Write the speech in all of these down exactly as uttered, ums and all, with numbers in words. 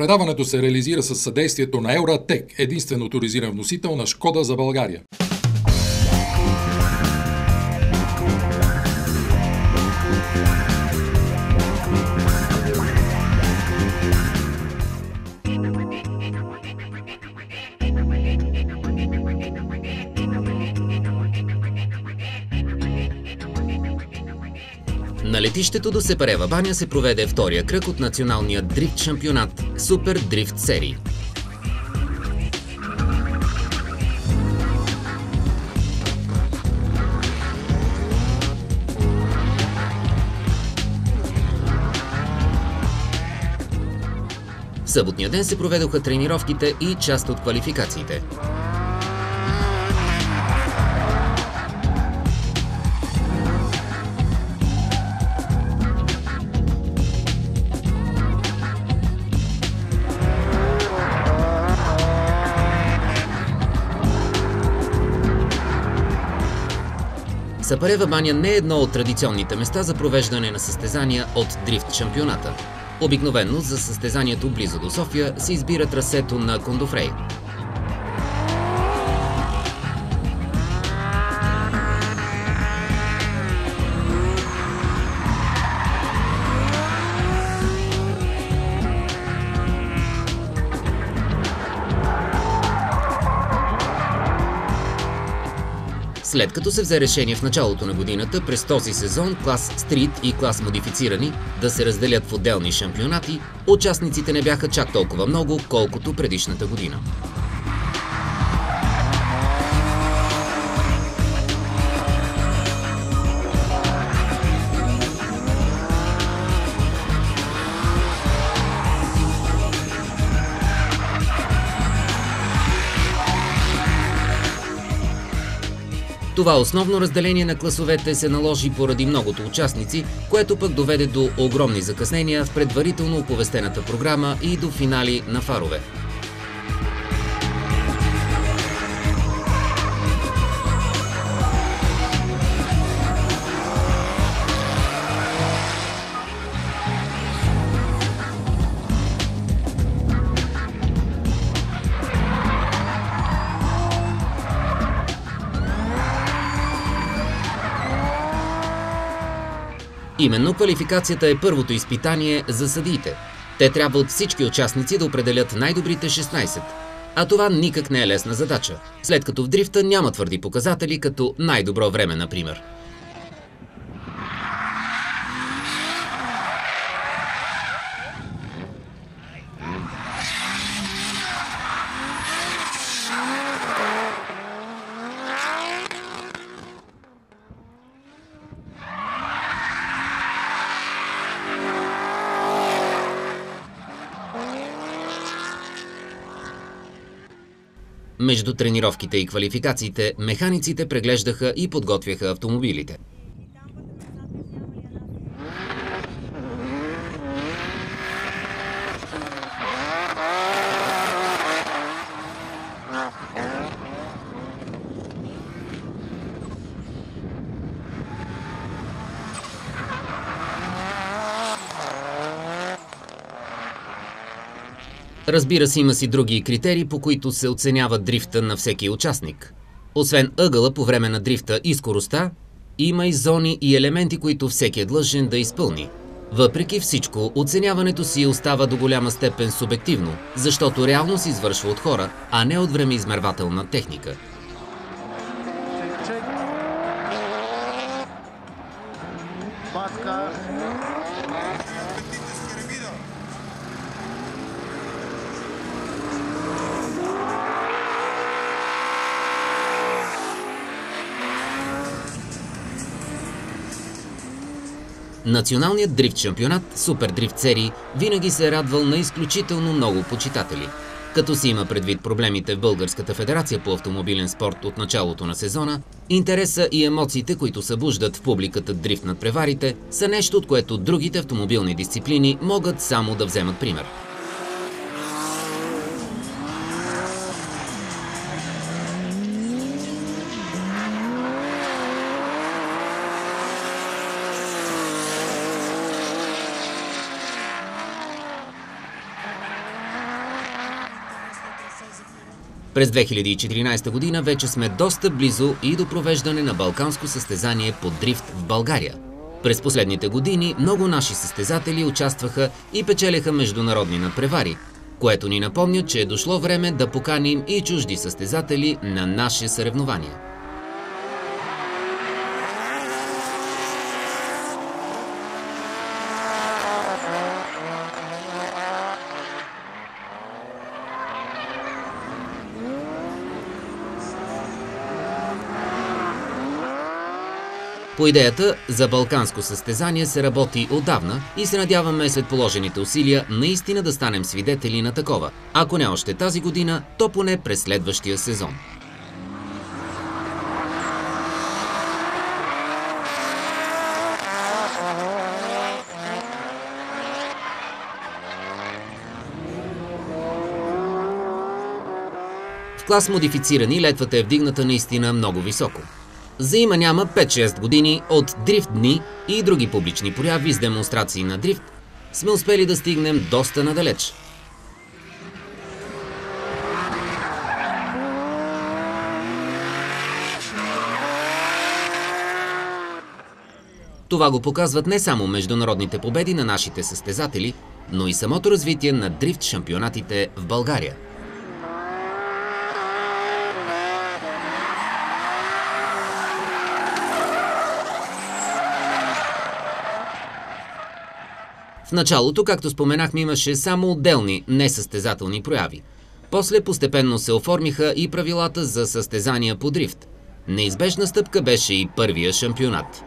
Предаването се реализира със съдействието на Евратек, единствен оторизиран вносител на Шкода за България. На летището до Сепарева баня се проведе втория кръг от националния дрифт шампионат Супер Дрифт серии. В съботния ден се проведоха тренировките и част от квалификациите. Сапарева баня не е едно от традиционните места за провеждане на състезания от дрифт шампионата. Обикновено за състезанието близо до София се избира трасето на Кондофрей. След като се взе решение в началото на годината през този сезон клас стрит и клас модифицирани да се разделят в отделни шампионати, участниците не бяха чак толкова много, колкото предишната година. Това основно разделение на класовете се наложи поради многото участници, което пък доведе до огромни закъснения в предварително оповестената програма и до финали на фарове. Именно квалификацията е първото изпитание за съдиите. Те трябва от всички участници да определят най-добрите шестнайсет. А това никак не е лесна задача, след като в дрифта няма твърди показатели като най-добро време, например. Между тренировките и квалификациите, механиците преглеждаха и подготвяха автомобилите. Разбира се, има си други критерии, по които се оценява дрифта на всеки участник. Освен ъгъла по време на дрифта и скоростта, има и зони и елементи, които всеки е длъжен да изпълни. Въпреки всичко, оценяването си остава до голяма степен субективно, защото реално се извършва от хора, а не от времеизмервателна техника. Националният дрифт шампионат Супер Дрифт серии винаги се е радвал на изключително много почитатели. Като си има предвид проблемите в Българската федерация по автомобилен спорт от началото на сезона, интереса и емоциите, които събуждат в публиката дрифт над преварите, са нещо, от което другите автомобилни дисциплини могат само да вземат пример. През две хиляди и четиринадесета година вече сме доста близо и до провеждане на балканско състезание по дрифт в България. През последните години много наши състезатели участваха и печелеха международни надпревари, което ни напомня, че е дошло време да поканим и чужди състезатели на наши съревнования. По идеята за балканско състезание се работи отдавна и се надяваме след положените усилия наистина да станем свидетели на такова. Ако не още тази година, то поне през следващия сезон. В клас модифицирани летвата е вдигната наистина много високо. За има няма пет-шест години от дрифт дни и други публични прояви с демонстрации на дрифт сме успели да стигнем доста надалеч. Това го показват не само международните победи на нашите състезатели, но и самото развитие на дрифт шампионатите в България. В началото, както споменахме, имаше само отделни несъстезателни прояви. После постепенно се оформиха и правилата за състезания по дрифт. Неизбежна стъпка беше и първия шампионат.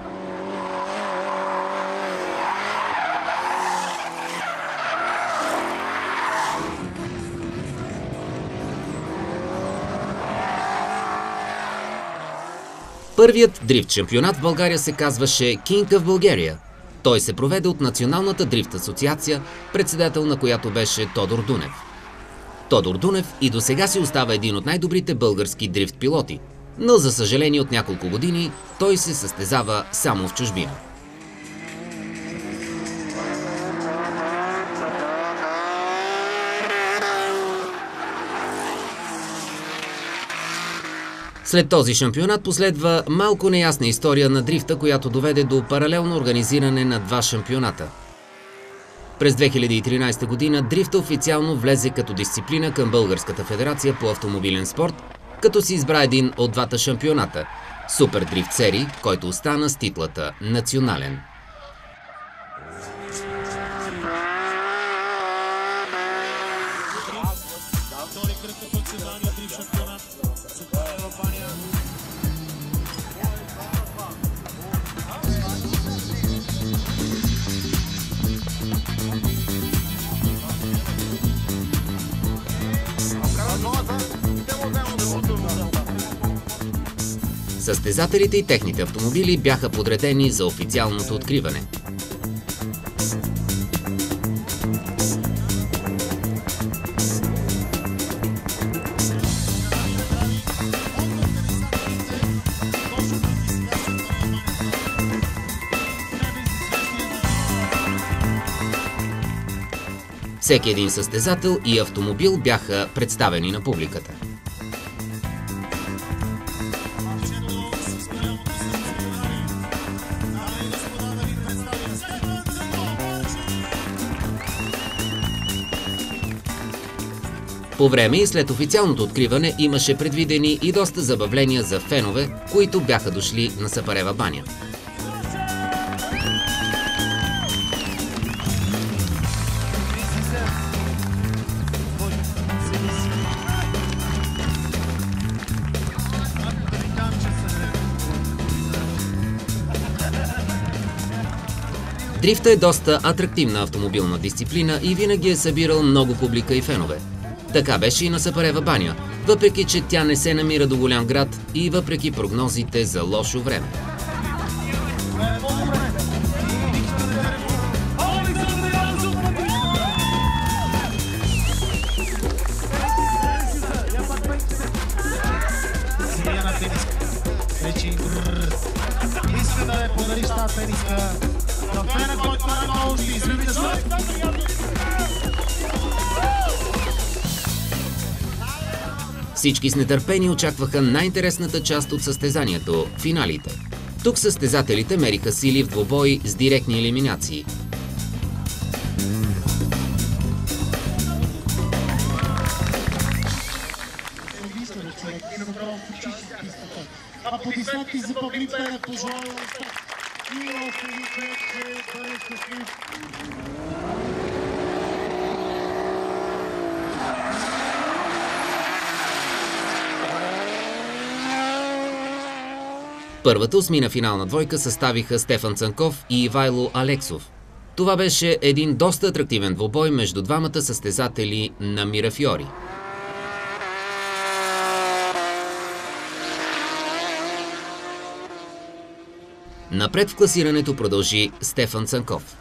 Първият дрифт шампионат в България се казваше King of Bulgaria. Той се проведе от Националната дрифт асоциация, председател на която беше Тодор Дунев. Тодор Дунев и досега си остава един от най-добрите български дрифт пилоти, но за съжаление от няколко години той се състезава само в чужбина. След този шампионат последва малко неясна история на дрифта, която доведе до паралелно организиране на два шампионата. През две хиляди и тринадесета година дрифта официално влезе като дисциплина към Българската федерация по автомобилен спорт, като си избра един от двата шампионата – Супер дрифт серии, който остана с титлата национален. Състезателите и техните автомобили бяха подредени за официалното откриване. Всеки един състезател и автомобил бяха представени на публиката. По време и след официалното откриване имаше предвидени и доста забавления за фенове, които бяха дошли на Сапарева баня. Дрифта е доста атрактивна автомобилна дисциплина и винаги е събирал много публика и фенове. Така беше и на Сапарева баня, въпреки че тя не се намира до голям град и въпреки прогнозите за лошо време. Искам да я подариш тази тениска на фена, който е много ще излюби да след. Всички с нетърпение очакваха най-интересната част от състезанието – финалите. Тук състезателите мериха сили в двубой с директни елиминации. Аплодисменти за Павлин Пенев, пожелавам и още човек, че бъде щастлив. Първата осмина финална двойка съставиха Стефан Цанков и Ивайло Алексов. Това беше един доста атрактивен двубой между двамата състезатели на Мирафиори. Напред в класирането продължи Стефан Цанков.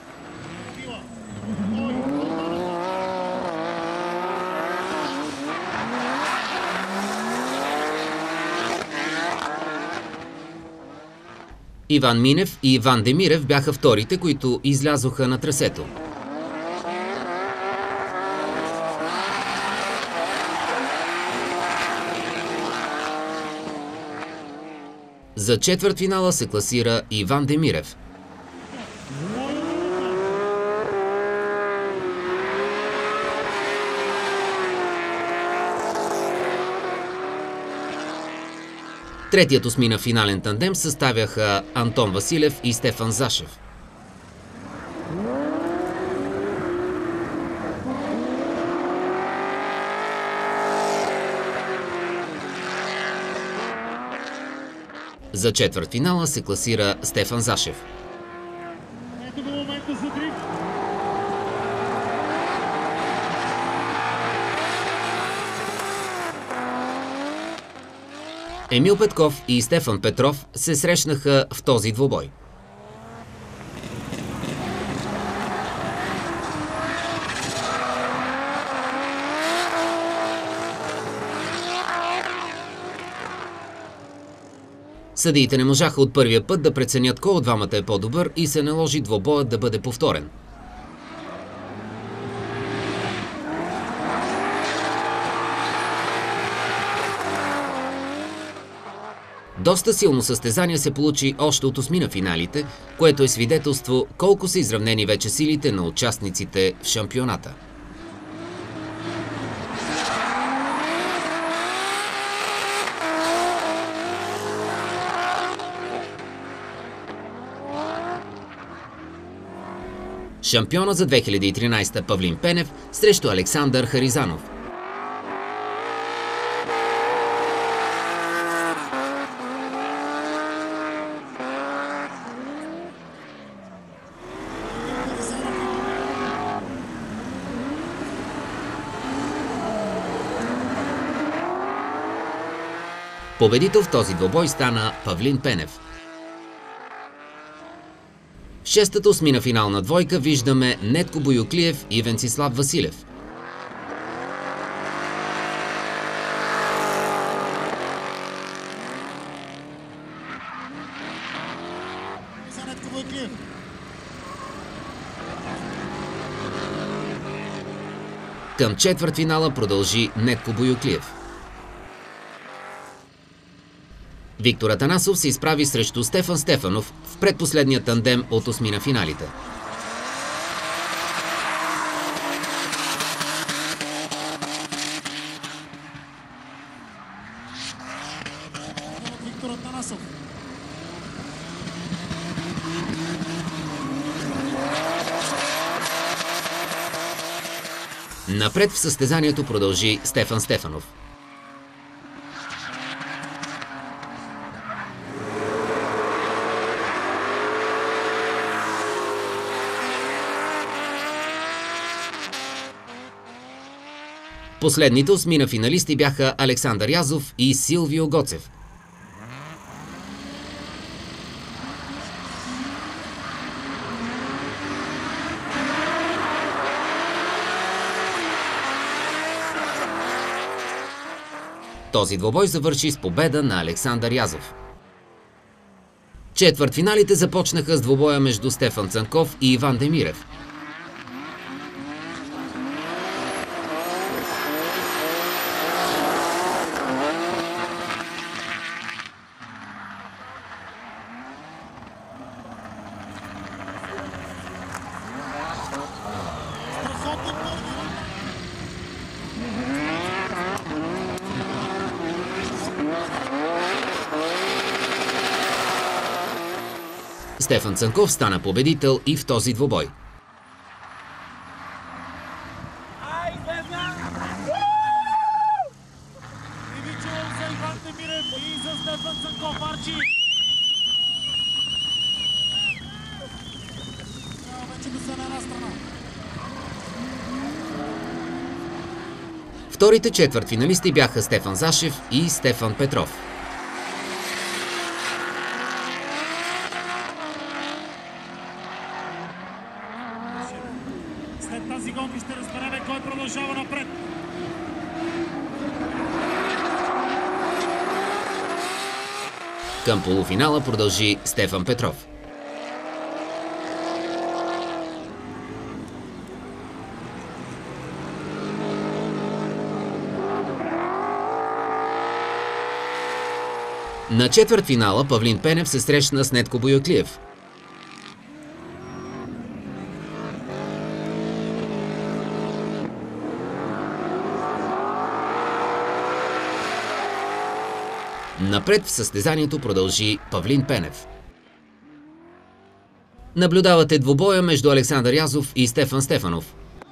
Иван Минев и Иван Демирев бяха вторите, които излязоха на трасето. За четвъртфинала се класира Иван Демирев. Третият осмина финален тандем съставяха Антон Василев и Стефан Зашев. За четвъртфинала се класира Стефан Зашев. Ето до момента за дрифт. Емил Петков и Стефан Петров се срещнаха в този двубой. Съдиите не можаха от първия път да преценят кой от двамата е по-добър и се наложи двубоят да бъде повторен. Доста силно състезание се получи още от осмина финалите, което е свидетелство колко са изравнени вече силите на участниците в шампионата. Шампиона за две хиляди и тринадесета Павлин Пенев срещу Александър Харизанов. Победител в този двубой стана Павлин Пенев. В шестата осмина финална двойка виждаме Нетко Боюклиев и Венцислав Василев. За Нетко Боюклиев. Към четвъртфинала продължи Нетко Боюклиев. Виктор Атанасов се изправи срещу Стефан Стефанов в предпоследния тандем от осмина финалите. Виктор Атанасов. Напред в състезанието продължи Стефан Стефанов. Последните осмина финалисти бяха Александър Язов и Силвио Гоцев. Този двубой завърши с победа на Александър Язов. Четвъртфиналите започнаха с двубоя между Стефан Цанков и Иван Демирев. Стефан Цанков стана победител и в този двубой. Вторите четвъртфиналисти бяха Стефан Зашев и Стефан Петров. След тази гонка ще разберем кой продължава напред. Към полуфинала продължи Стефан Петров. На четвъртфинала Павлин Пенев се срещна с Нетко Бояклиев. Напред в състезанието продължи Павлин Пенев. Наблюдавате двубоя между Александър Язов и Стефан Стефанов.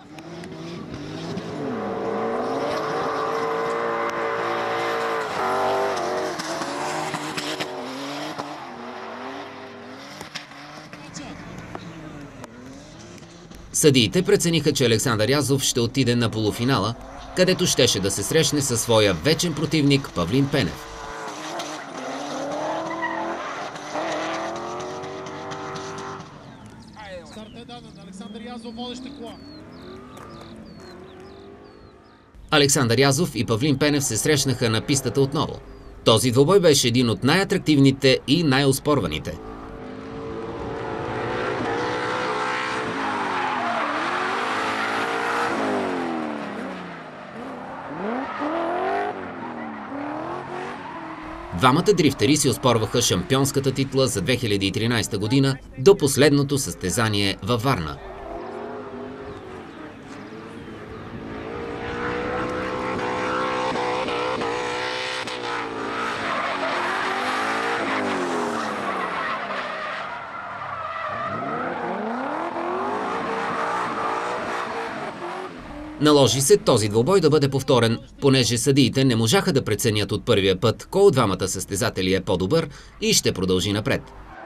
Съдиите прецениха, че Александър Язов ще отиде на полуфинала, където щеше да се срещне със своя вечен противник Павлин Пенев. Старт е даден. Александър Язов водеща кола. Александър Язов и Павлин Пенев се срещнаха на пистата отново. Този двубой беше един от най-атрактивните и най-оспорваните. Двамата дрифтери си оспорваха шампионската титла за две хиляди и тринадесета година до последното състезание във Варна. Наложи се този двубой да бъде повторен, понеже съдиите не можаха да преценят от първия път кой от двамата състезатели е по-добър и ще продължи напред.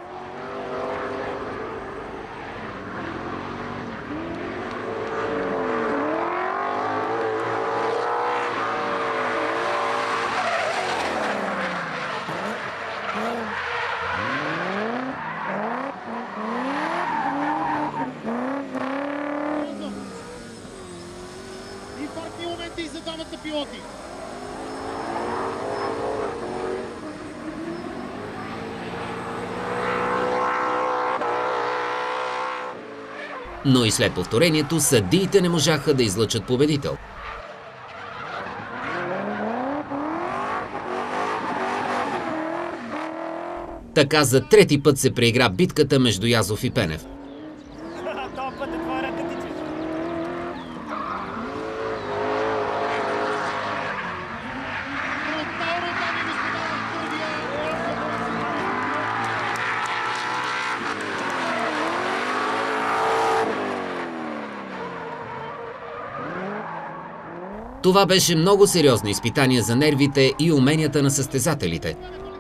Инфарктни моменти за двамата пилоти. Но и след повторението съдиите не можаха да излъчат победител. Така за трети път се преигра битката между Язов и Пенев. Това беше много сериозно изпитание за нервите и уменията на състезателите.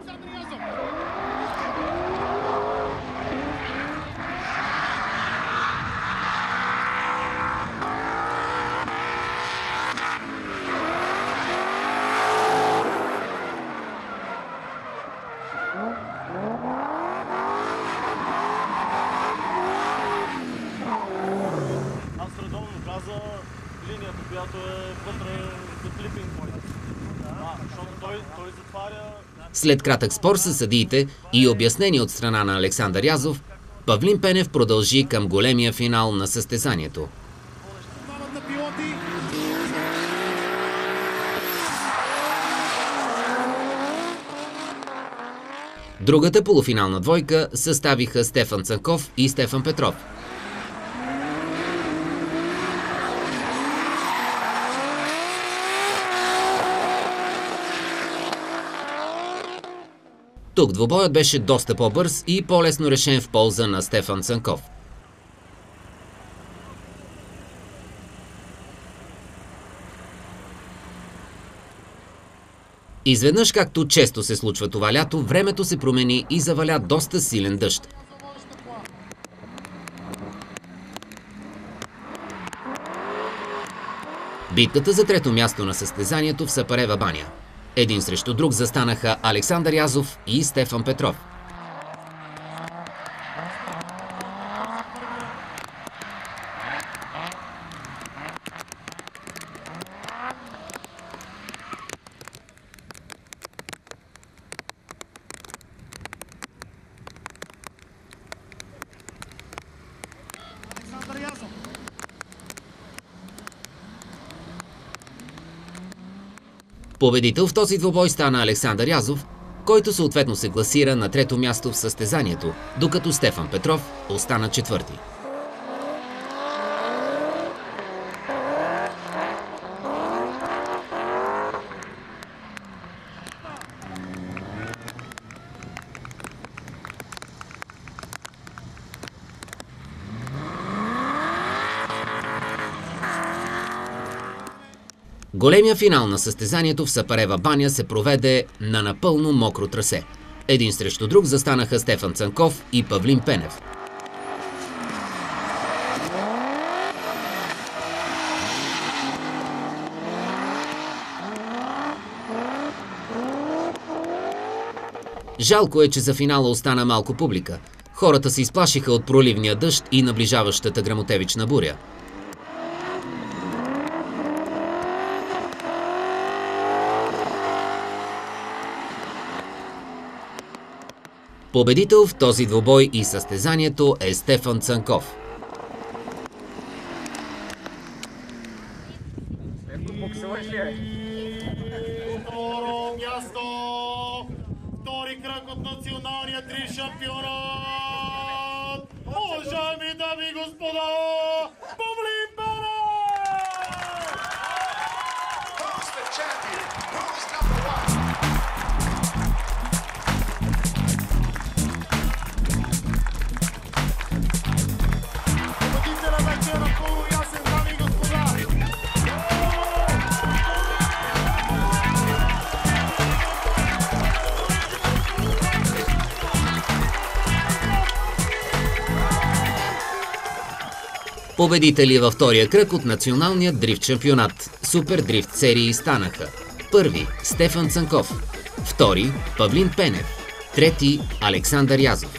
Аз редовно каза линията, която е вътре за клипинг point. Да, защото той, той затваря... След кратък спор със съдиите и обяснение от страна на Александър Язов, Павлин Пенев продължи към големия финал на състезанието. Другата полуфинална двойка съставиха Стефан Цанков и Стефан Петров. Тук двубоят беше доста по-бърз и по-лесно решен в полза на Стефан Цанков. Изведнъж, както често се случва това лято, времето се промени и заваля доста силен дъжд. Битката за трето място на състезанието в Сапарева баня. Един срещу друг застанаха Александър Язов и Стефан Петров. Победител в този двубой стана Александър Язов, който съответно се класира на трето място в състезанието, докато Стефан Петров остана четвърти. Големия финал на състезанието в Сапарева баня се проведе на напълно мокро трасе. Един срещу друг застанаха Стефан Цанков и Павлин Пенев. Жалко е, че за финала остана малко публика. Хората се изплашиха от проливния дъжд и наближаващата гръмотевична буря. Победител в този двубой и състезанието е Стефан Цанков. Второ място, втори кръг от националния дрифт шампионат. Уважаеми дами и господа, Павлин Пенев! Who's the champion? Who's number one? Победители във втория кръг от националния дрифт шампионат Супер дрифт серии станаха: първи Стефан Цанков, втори Павлин Пенев, трети Александър Язов.